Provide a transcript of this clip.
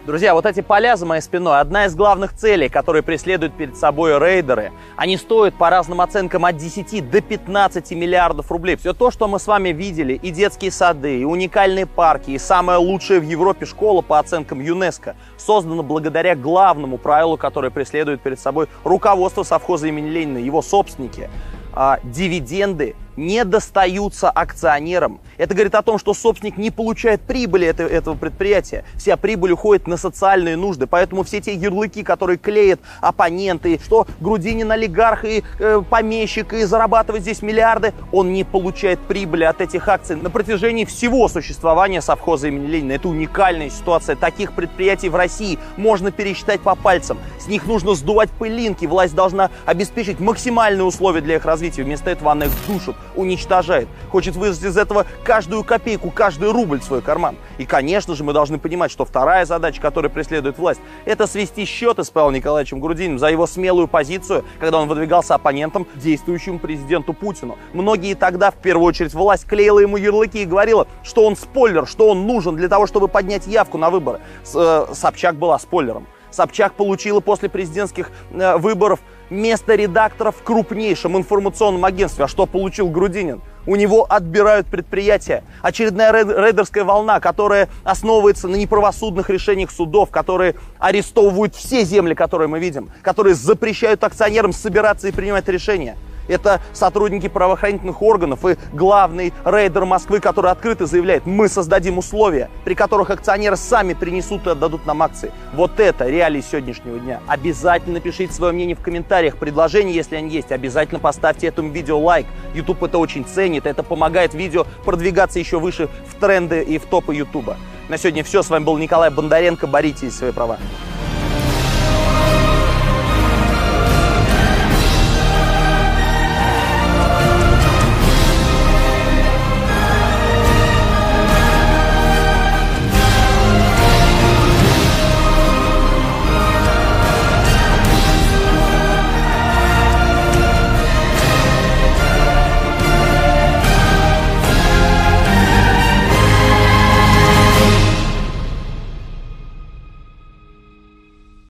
Друзья, вот эти поля за моей спиной — одна из главных целей, которые преследуют перед собой рейдеры. Они стоят по разным оценкам от 10 до 15 миллиардов рублей. Все то, что мы с вами видели, и детские сады, и уникальные парки, и самая лучшая в Европе школа по оценкам ЮНЕСКО, создана благодаря главному правилу, которое преследует перед собой руководство совхоза имени Ленина, его собственники. Дивиденды не достаются акционерам. Это говорит о том, что собственник не получает прибыли этого предприятия. Вся прибыль уходит на социальные нужды. Поэтому все те ярлыки, которые клеят оппоненты, что Грудинин олигарх и помещик, и зарабатывает здесь миллиарды, он не получает прибыли от этих акций на протяжении всего существования совхоза имени Ленина. Это уникальная ситуация. Таких предприятий в России можно пересчитать по пальцам. С них нужно сдувать пылинки. Власть должна обеспечить максимальные условия для их развития. Вместо этого она их душит, уничтожает. Хочет вырезать из этого каждую копейку, каждый рубль в свой карман. И, конечно же, мы должны понимать, что вторая задача, которую преследует власть, это свести счеты с Павлом Николаевичем Грудининым за его смелую позицию, когда он выдвигался оппонентом действующему президенту Путину. Многие тогда, в первую очередь, власть клеила ему ярлыки и говорила, что он спойлер, что он нужен для того, чтобы поднять явку на выборы. Собчак была спойлером. Собчак получила после президентских выборов место редактора в крупнейшем информационном агентстве. А что получил Грудинин? У него отбирают предприятия. Очередная рейдерская волна, которая основывается на неправосудных решениях судов, которые арестовывают все земли, которые мы видим, которые запрещают акционерам собираться и принимать решения. Это сотрудники правоохранительных органов и главный рейдер Москвы, который открыто заявляет: мы создадим условия, при которых акционеры сами принесут и отдадут нам акции. Вот это реалии сегодняшнего дня. Обязательно пишите свое мнение в комментариях, предложения, если они есть. Обязательно поставьте этому видео лайк. YouTube это очень ценит, это помогает видео продвигаться еще выше в тренды и в топы YouTube. На сегодня все. С вами был Николай Бондаренко. Боритесь за свои права.